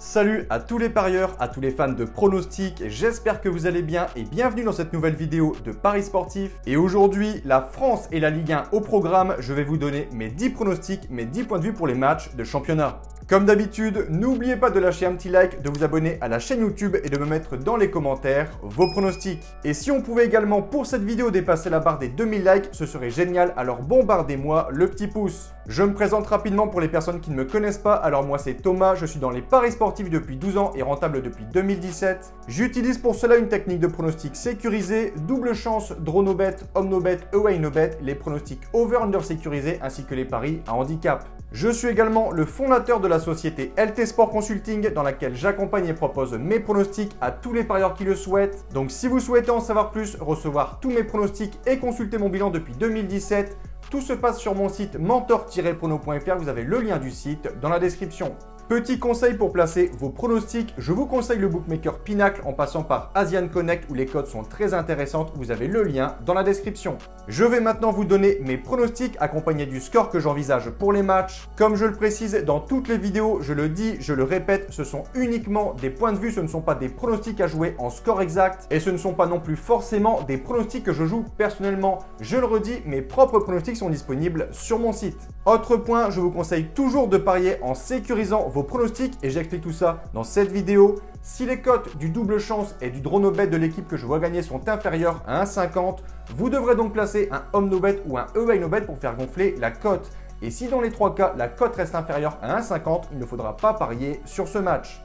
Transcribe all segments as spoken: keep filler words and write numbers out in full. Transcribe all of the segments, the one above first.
Salut à tous les parieurs, à tous les fans de pronostics, j'espère que vous allez bien et bienvenue dans cette nouvelle vidéo de Paris Sportif. Et aujourd'hui, la France et la Ligue un au programme, je vais vous donner mes dix pronostics, mes dix points de vue pour les matchs de championnat. Comme d'habitude, n'oubliez pas de lâcher un petit like, de vous abonner à la chaîne YouTube et de me mettre dans les commentaires vos pronostics. Et si on pouvait également pour cette vidéo dépasser la barre des deux mille likes, ce serait génial, alors bombardez-moi le petit pouce. Je me présente rapidement pour les personnes qui ne me connaissent pas, alors moi c'est Thomas, je suis dans les paris sportifs depuis douze ans et rentable depuis deux mille dix-sept. J'utilise pour cela une technique de pronostic sécurisé, double chance, draw no bet, home no bet, away no bet, les pronostics over-under sécurisés ainsi que les paris à handicap. Je suis également le fondateur de la société L T Sport Consulting dans laquelle j'accompagne et propose mes pronostics à tous les parieurs qui le souhaitent. Donc si vous souhaitez en savoir plus, recevoir tous mes pronostics et consulter mon bilan depuis deux mille dix-sept, tout se passe sur mon site mentor tiret prono point F R, vous avez le lien du site dans la description. Petit conseil pour placer vos pronostics, je vous conseille le bookmaker Pinacle en passant par Asian Connect où les codes sont très intéressantes, vous avez le lien dans la description. Je vais maintenant vous donner mes pronostics accompagnés du score que j'envisage pour les matchs. Comme je le précise dans toutes les vidéos, je le dis, je le répète, ce sont uniquement des points de vue, ce ne sont pas des pronostics à jouer en score exact et ce ne sont pas non plus forcément des pronostics que je joue personnellement. Je le redis, mes propres pronostics sont disponibles sur mon site. Autre point, je vous conseille toujours de parier en sécurisant vos pronostics et j'explique tout ça dans cette vidéo. Si les cotes du double chance et du draw no bet de l'équipe que je vois gagner sont inférieures à un virgule cinquante, vous devrez donc placer un home no bet ou un away no bet pour faire gonfler la cote. Et si dans les trois cas, la cote reste inférieure à un virgule cinquante, il ne faudra pas parier sur ce match.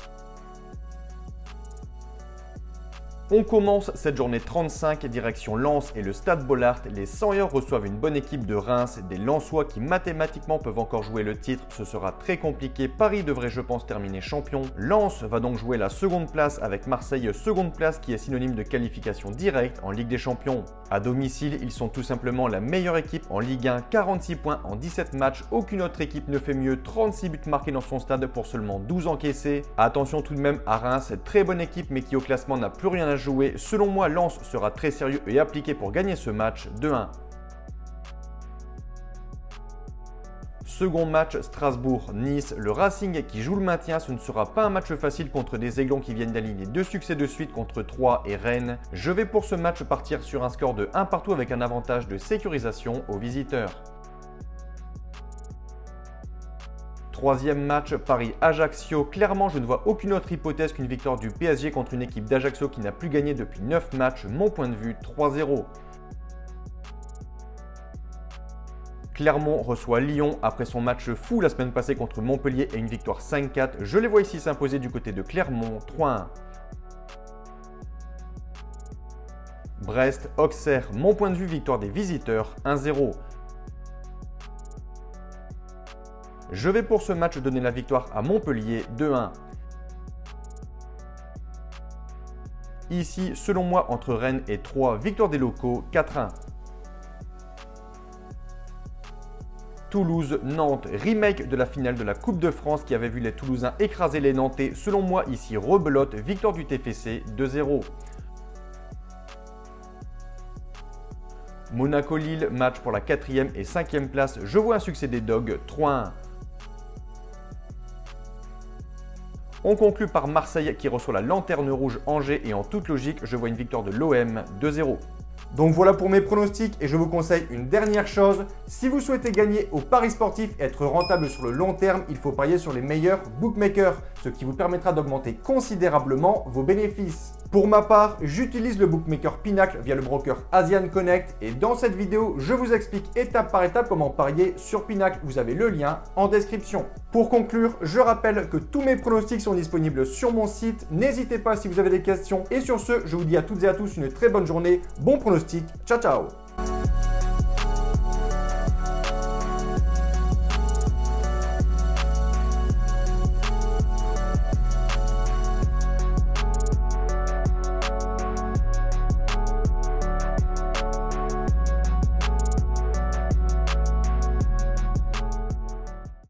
On commence cette journée trente-cinq, direction Lens et le Stade Bollaert. Les cent-yeurs reçoivent une bonne équipe de Reims, des Lensois qui mathématiquement peuvent encore jouer le titre. Ce sera très compliqué. Paris devrait, je pense, terminer champion. Lens va donc jouer la seconde place avec Marseille, seconde place qui est synonyme de qualification directe en Ligue des Champions. À domicile, ils sont tout simplement la meilleure équipe en Ligue un, quarante-six points en dix-sept matchs. Aucune autre équipe ne fait mieux, trente-six buts marqués dans son stade pour seulement douze encaissés. Attention tout de même à Reims, très bonne équipe mais qui au classement n'a plus rien à jouer. Selon moi, Lens sera très sérieux et appliqué pour gagner ce match deux un. Second match, Strasbourg-Nice. Le Racing qui joue le maintien, ce ne sera pas un match facile contre des Aiglons qui viennent d'aligner deux succès de suite contre Troyes et Rennes. Je vais pour ce match partir sur un score de un partout avec un avantage de sécurisation aux visiteurs. Troisième match, Paris-Ajaccio. Clairement, je ne vois aucune autre hypothèse qu'une victoire du P S G contre une équipe d'Ajaccio qui n'a plus gagné depuis neuf matchs. Mon point de vue, trois zéro. Clermont reçoit Lyon après son match fou la semaine passée contre Montpellier et une victoire cinq quatre. Je les vois ici s'imposer du côté de Clermont, trois un. Brest-Auxerre. Mon point de vue, victoire des visiteurs, un zéro. Je vais pour ce match donner la victoire à Montpellier, deux un. Ici, selon moi, entre Rennes et Troyes, victoire des locaux, quatre un. Toulouse-Nantes, remake de la finale de la Coupe de France qui avait vu les Toulousains écraser les Nantais. Selon moi, ici, rebelote, victoire du T F C, deux zéro. Monaco-Lille, match pour la quatrième et cinquième place. Je vois un succès des Dogs, trois un. On conclut par Marseille qui reçoit la Lanterne Rouge Angers et en toute logique, je vois une victoire de l'O M, deux zéro. Donc voilà pour mes pronostics et je vous conseille une dernière chose. Si vous souhaitez gagner au paris sportif et être rentable sur le long terme, il faut parier sur les meilleurs bookmakers, ce qui vous permettra d'augmenter considérablement vos bénéfices. Pour ma part, j'utilise le bookmaker Pinacle via le broker Asian Connect et dans cette vidéo, je vous explique étape par étape comment parier sur Pinacle. Vous avez le lien en description. Pour conclure, je rappelle que tous mes pronostics sont disponibles sur mon site. N'hésitez pas si vous avez des questions. Et sur ce, je vous dis à toutes et à tous une très bonne journée. Bon pronostic. Ciao, ciao.